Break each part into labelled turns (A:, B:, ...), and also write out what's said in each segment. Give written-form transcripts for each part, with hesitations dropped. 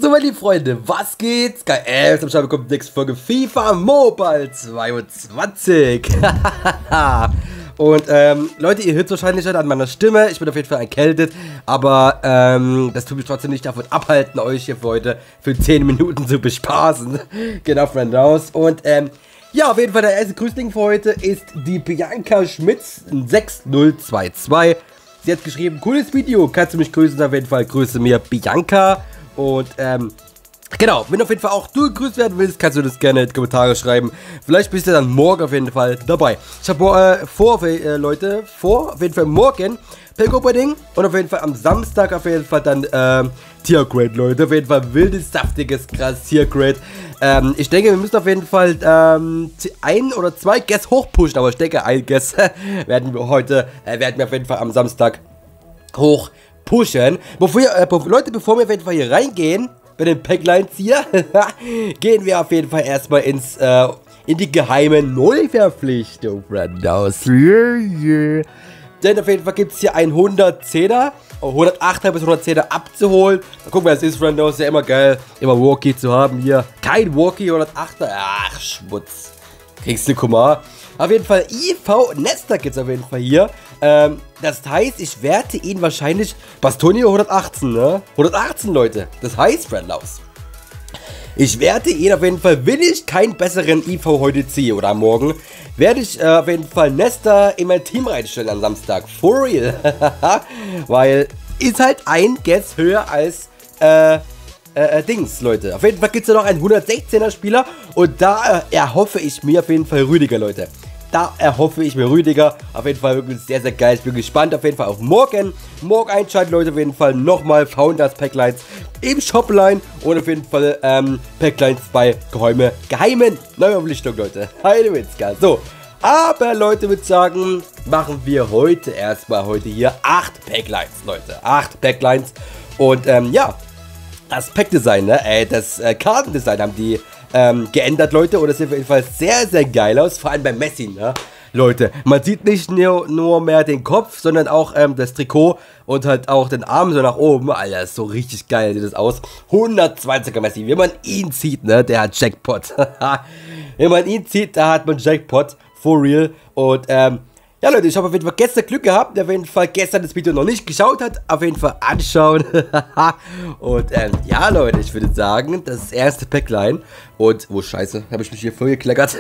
A: So, meine lieben Freunde, was geht's? Geil, am Start bekommt die nächste Folge FIFA Mobile 22. Und, Leute, ihr hört es wahrscheinlich schon an meiner Stimme. Ich bin auf jeden Fall erkältet. Aber, das tut mich trotzdem nicht davon abhalten, euch hier für heute für 10 Minuten zu bespaßen. Genau, Friend raus. Und, ja, auf jeden Fall der erste Grüßling für heute ist die Bianca Schmitz 6022. Sie hat geschrieben, cooles Video, kannst du mich grüßen? Auf jeden Fall grüße mir Bianca. Und, genau, wenn du auf jeden Fall auch du gegrüßt werden willst, kannst du das gerne in die Kommentare schreiben. Vielleicht bist du dann morgen auf jeden Fall dabei. Ich habe Leute, auf jeden Fall morgen Pack Opening und auf jeden Fall am Samstag auf jeden Fall dann Tier Grade, Leute. Auf jeden Fall wildes, saftiges, krass Tier Grade. Ich denke, wir müssen auf jeden Fall ein oder zwei Guests hochpushen, aber ich denke, ein Guest werden wir auf jeden Fall am Samstag hoch pushen. Leute, bevor wir auf jeden Fall hier reingehen, bei den Packlines hier, gehen wir auf jeden Fall erstmal in die geheime Neuverpflichtung, Brandaus. Yeah. Denn auf jeden Fall gibt es hier ein 110er, 108er bis 110er abzuholen. Mal gucken, wer es ist, Brandaus. Ja, immer geil, immer Walkie zu haben hier. Kein Walkie, 108er. Ach, Schmutz. Kriegst du Kumar. Auf jeden Fall IV Nester gibt es auf jeden Fall hier. Das heißt, ich werte ihn wahrscheinlich Bastonio 118, ne? 118, Leute. Das heißt, Friendlaus. Ich werte ihn auf jeden Fall, wenn ich keinen besseren IV heute ziehe oder morgen, werde ich auf jeden Fall Nester in mein Team reinstellen am Samstag. For real. Weil ist halt ein Guess höher als Dings, Leute. Auf jeden Fall gibt es ja noch einen 116er Spieler und da erhoffe ich mir auf jeden Fall Rüdiger, Leute. Da erhoffe ich mir Rüdiger. Auf jeden Fall wirklich sehr, sehr geil. Ich bin gespannt auf jeden Fall auf morgen. Morgen einschalten, Leute. Auf jeden Fall nochmal Founders Packlines im Shopline. Und auf jeden Fall Packlines bei geheimen Neuverpflichtungen, Leute. Heide Witzka. So. Aber Leute, würde sagen, machen wir heute hier 8 Packlines, Leute. 8 Packlines. Und ja, das Packdesign, ne? Das Kartendesign haben die geändert, Leute, und das sieht auf jeden Fall sehr, sehr geil aus, vor allem bei Messi, ne? Leute, man sieht nicht nur mehr den Kopf, sondern auch das Trikot und halt auch den Arm so nach oben. Alter, ist so richtig geil, sieht das aus. 120er Messi, wenn man ihn zieht, ne, der hat Jackpot. Wenn man ihn zieht, da hat man Jackpot, for real. Und ja, Leute, ich habe auf jeden Fall gestern Glück gehabt, der auf jeden Fall gestern das Video noch nicht geschaut hat, auf jeden Fall anschauen. Und ja, Leute, ich würde sagen, das erste Packline. Und, oh Scheiße, habe ich mich hier vollgekleckert.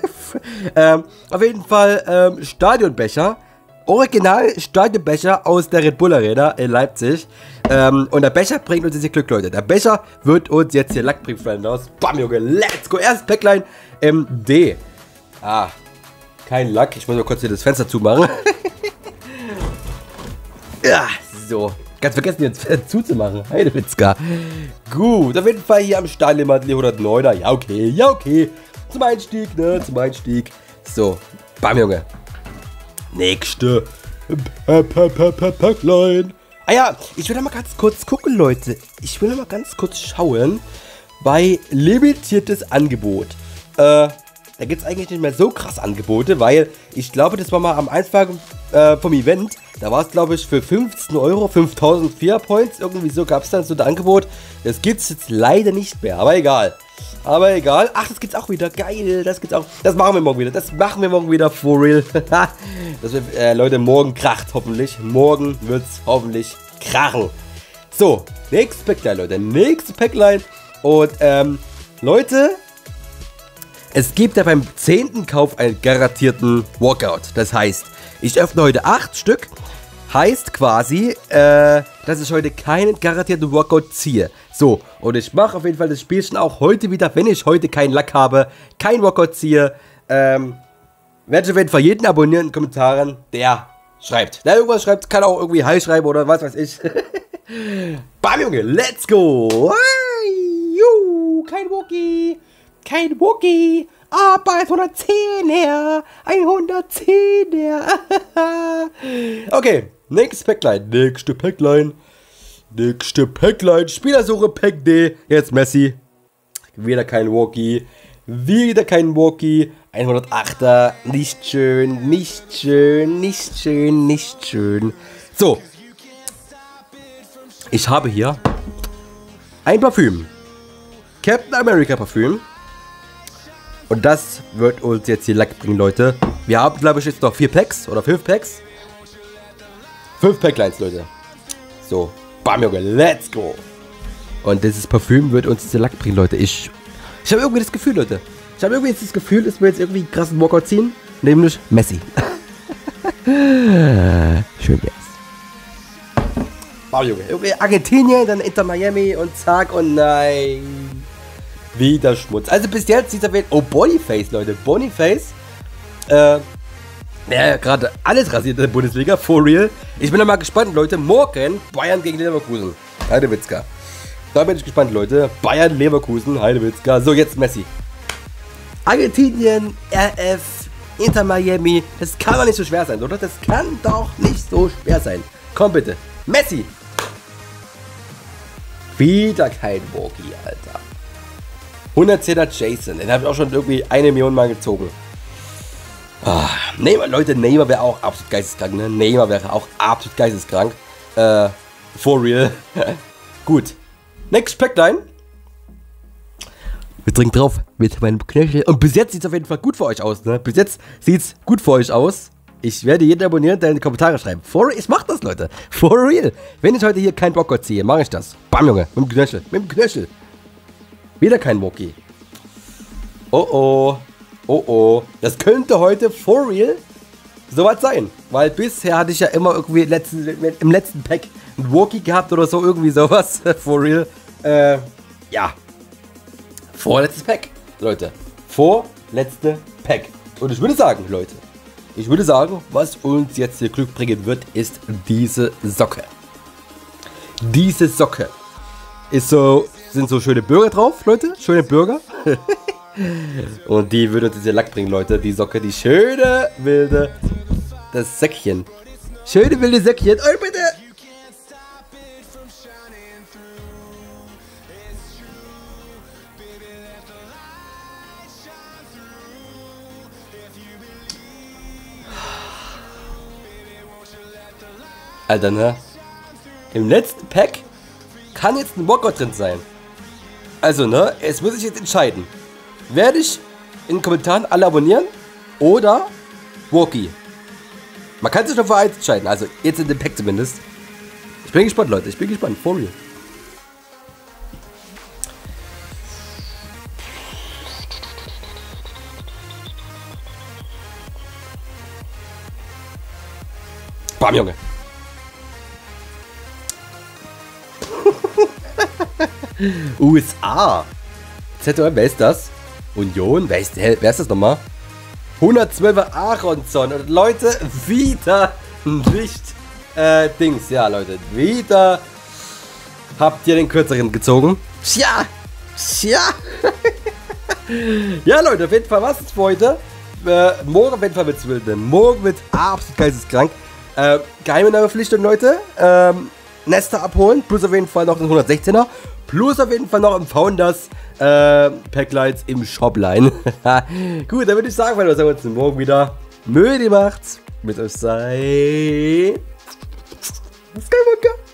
A: Auf jeden Fall Stadionbecher. Original Stadionbecher aus der Red Bull Arena in Leipzig. Und der Becher bringt uns jetzt hier Glück, Leute. Der Becher wird uns jetzt hier Lack bringen, Freunde, aus. Bam, Junge, let's go. Erstes Packline D. Kein Lack. Ich muss mal kurz hier das Fenster zumachen. Ja, so. Ganz vergessen, jetzt zuzumachen. Heidewitzka. Gut, auf jeden Fall hier am Stall immer die 109er. Ja, okay, ja, okay. Zum Einstieg, ne? Zum Einstieg. So. Bam, Junge. Nächste. Packline. Ah ja, ich will da mal ganz kurz gucken, Leute. Ich will mal ganz kurz schauen. Bei limitiertes Angebot. Da gibt es eigentlich nicht mehr so krass Angebote, weil ich glaube, das war mal am Anfang vom Event. Da war es, glaube ich, für 15 Euro, 5004 Points. Irgendwie so gab es dann so ein Angebot. Das gibt es jetzt leider nicht mehr, aber egal. Aber egal. Ach, das gibt's auch wieder. Geil, das gibt's auch. Das machen wir morgen wieder. Das machen wir morgen wieder, for real. Das wird, Leute, morgen kracht hoffentlich. Morgen wird's hoffentlich krachen. So, nächstes Packline, Leute. Nächstes Packline. Und, Leute, es gibt ja beim 10. Kauf einen garantierten Walkout. Das heißt, ich öffne heute 8 Stück. Heißt quasi, dass ich heute keinen garantierten Walkout ziehe. So, und ich mache auf jeden Fall das Spielchen auch heute wieder, wenn ich heute keinen Lack habe, keinen Walkout ziehe. Werde ich auf jeden Fall jeden abonnieren in den Kommentaren, der schreibt. Der irgendwas schreibt, kann auch irgendwie Hi schreiben oder was weiß ich. Bam, Junge, let's go. Kein Walkie. Kein Walkie, aber 110er, 110er. Okay, nächstes Packline, nächste Packline, Spielersuche Pack D, jetzt Messi, wieder kein Walkie, 108er, nicht schön, nicht schön, nicht schön, nicht schön. So, ich habe hier ein Parfüm. Captain America Parfüm. Und das wird uns jetzt hier Lack bringen, Leute. Wir haben, glaube ich, jetzt noch 4 Packs oder 5 Packs. 5 Packlines, Leute. So, bam, Junge, let's go. Und dieses Parfüm wird uns diese Lack bringen, Leute. Ich habe irgendwie das Gefühl, Leute. Ich habe irgendwie jetzt das Gefühl, dass wir jetzt irgendwie einen krassen Walkout ziehen. Nämlich Messi. Schön wär's. Wow, Junge. Irgendwie Argentinien, dann Inter Miami und zack und nein. Wieder Schmutz. Also bis jetzt sieht er wieder. Oh, Boniface, Leute. Boniface. Ja, gerade alles rasiert in der Bundesliga. For real. Ich bin da mal gespannt, Leute. Morgen Bayern gegen Leverkusen. Heidewitzka. Da bin ich gespannt, Leute. Bayern, Leverkusen, Heidewitzka. So, jetzt Messi. Argentinien, RF, Inter Miami. Das kann doch nicht so schwer sein, oder? Das kann doch nicht so schwer sein. Komm bitte. Messi. Wieder kein Walkie, Alter. 110er Jason. Den habe ich auch schon irgendwie 1 Million Mal gezogen. Ah, Neymar, Leute, Neymar wäre auch absolut geisteskrank, ne? Neymar wäre auch absolut geisteskrank. For real. Gut. Next Packline. Wir trinken drauf mit meinem Knöchel. Und bis jetzt sieht es auf jeden Fall gut für euch aus, ne? Bis jetzt sieht es gut für euch aus. Ich werde jeden abonnieren, der in die Kommentare schreiben. Ich mach das, Leute. For real. Wenn ich heute hier keinen Bockgott ziehe, mache ich das. Bam, Junge. Mit dem Knöchel. Mit dem Knöchel. Wieder kein Walkie. Oh oh. Oh oh. Das könnte heute for real sowas sein. Weil bisher hatte ich ja immer irgendwie im letzten Pack ein Walkie gehabt oder so. Irgendwie sowas. For real. Ja. Vorletztes Pack, Leute. Vorletzte Pack. Und ich würde sagen, Leute. Was uns jetzt hier Glück bringen wird, ist diese Socke. Diese Socke. Sind so schöne Burger drauf, Leute. Schöne Burger. Und die würde uns diese Lack bringen, Leute. Die Socke, die schöne, wilde, das Säckchen. Schöne, wilde Säckchen. Oh, bitte. Alter, ne? Im letzten Pack kann jetzt ein Walkout drin sein. Also, ne? Es muss sich jetzt entscheiden. Werde ich in den Kommentaren alle abonnieren oder Walkie? Man kann sich noch für eins entscheiden. Also, jetzt in dem Pack zumindest. Ich bin gespannt, Leute. Ich bin gespannt. For real. Bam, Junge. USA. ZOM, wer ist das? Union? Wer ist das nochmal? 112er Aronson. Und Leute, wieder nicht Dings. Ja, Leute, wieder habt ihr den kürzeren gezogen. Tja. Ja, Leute, auf jeden Fall was ist für heute. Morgen auf jeden Fall wird's wild. Morgen wird absolut geisteskrank. Geheime Name-Verpflichtung, Leute. Nester abholen, plus auf jeden Fall noch ein 116er, plus auf jeden Fall noch im Founders Packlights im Shopline. Gut, dann würde ich sagen, wir sehen uns morgen wieder. Möge die Macht mit euch sein. Skywalker.